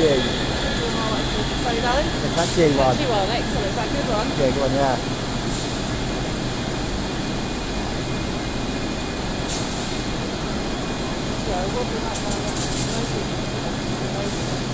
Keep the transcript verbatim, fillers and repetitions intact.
touching. Sorry, darling? The touching one. Touchy one, excellent. Is that a good one? Yeah, good one, yeah. Yeah, it will be like that.